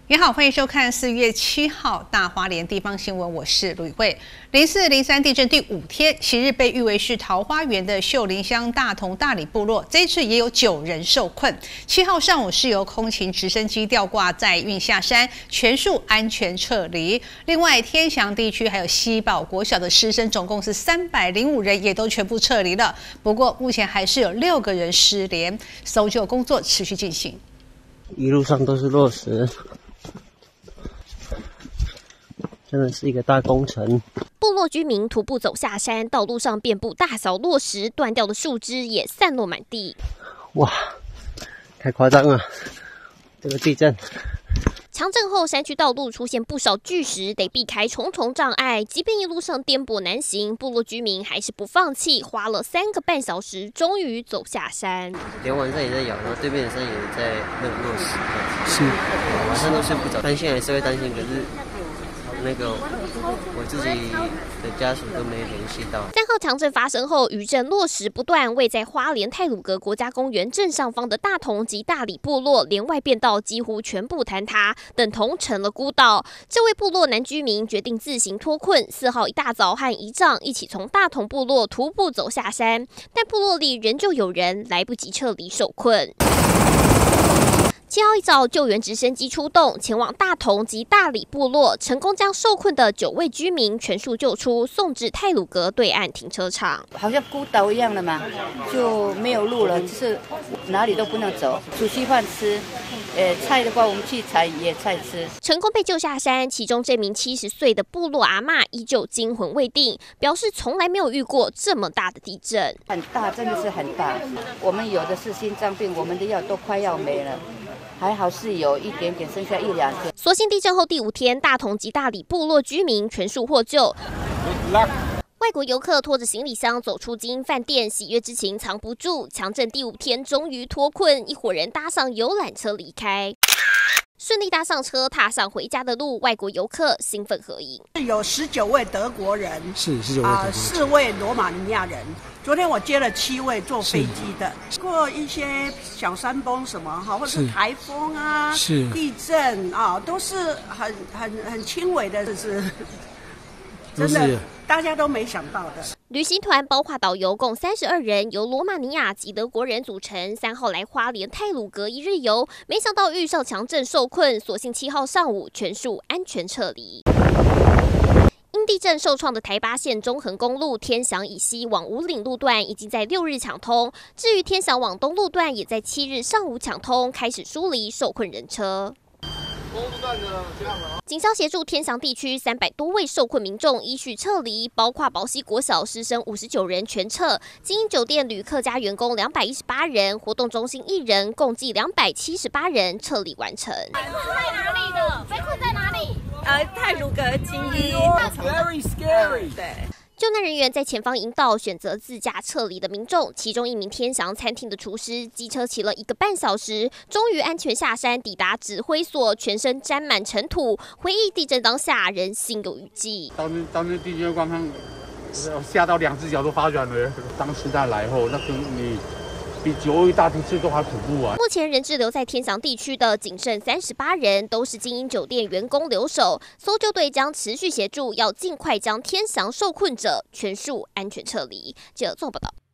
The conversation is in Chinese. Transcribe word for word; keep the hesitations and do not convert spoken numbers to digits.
你好，欢迎收看四月七号大花莲地方新闻，我是卢宇慧。零四零三地震第五天，昔日被誉为是桃花源的秀林乡大同大里部落，这一次也有九人受困。七号上午是由空勤直升机吊挂载运下山，全数安全撤离。另外，天祥地区还有西宝国小的师生，总共是三百零五人，也都全部撤离了。不过，目前还是有六个人失联，搜救工作持续进行。 一路上都是落石。 真的是一个大工程。 部落居民徒步走下山，道路上遍布大小落石，断掉的树枝也散落满地。 哇，太夸张了！这个地震。 强震后，山区道路出现不少巨石，得避开重重障碍。即便一路上颠簸难行，部落居民还是不放弃，花了三个半小时，终于走下山。 连晚上也在摇，然后对面的山也在那个落石。是，晚上都睡不着，担心还是会担心，可是。 那个我自己的家属都没联系到。 三号强震发生后，余震落石不断，位在花莲太鲁阁国家公园正上方的大同及大里部落，连外便道几乎全部坍塌，等同成了孤岛。这位部落男居民决定自行脱困，四号一大早和姨丈一起从大同部落徒步走下山，但部落里仍旧有人来不及撤离受困。 七号一早，救援直升机出动，前往大同及大里部落，成功将受困的九位居民全数救出，送至太鲁阁对岸停车场。 好像孤岛一样的嘛，就没有路了，就是哪里都不能走，煮稀饭吃。呃，菜的话，我们去采野菜吃。 成功被救下山，其中这名七十岁的部落阿嬷依旧惊魂未定，表示从来没有遇过这么大的地震。 很大，真的是很大。我们有的是心脏病，我们的药都快要没了。 还好是有一点点，剩下一两天。 所幸地震后第五天，大同及大里部落居民全数获救。外国游客拖着行李箱走出精英饭店，喜悦之情藏不住。强震第五天，终于脱困，一伙人搭上游览车离开。 顺利搭上车，踏上回家的路，外国游客兴奋合影。 有十九位德国人， 是十九位德国人， 啊，四位罗马尼亚人。昨天我接了七位坐飞机的，过一些小山崩什么哈，或者是台风啊， 是地震啊，都是很很很轻微的，是真的，大家都没想到的。 旅行团包括导游共三十二人，由罗马尼亚及德国人组成。三号来花莲太鲁阁一日游，没想到遇上强震受困，所幸七号上午全数安全撤离。因地震受创的台八线中横公路天祥以西往五岭路段已经在六日抢通，至于天祥往东路段也在七日上午抢通，开始疏离受困人车。 警消协助天祥地区三百多位受困民众依序撤离，包括宝溪国小师生五十九人全撤，精英酒店旅客家员工两百一十八人，活动中心一人，共计两百七十八人撤离完成。 在哪里的？被困在哪里？ 呃，太鲁阁精英。 Very scary。 对。 救难人员在前方引导选择自驾撤离的民众，其中一名天祥餐厅的厨师，机车骑了一个半小时，终于安全下山，抵达指挥所，全身沾满尘土。回忆地震当下，仍心有余悸。 当当那地震刚刚吓到两只脚都发软了。当时他来后，那跟你。 比九二一大地震都还恐怖啊！ 目前人质留在天祥地区的仅剩三十八人，都是精英酒店员工留守。搜救队将持续协助，要尽快将天祥受困者全数安全撤离。记者做报道。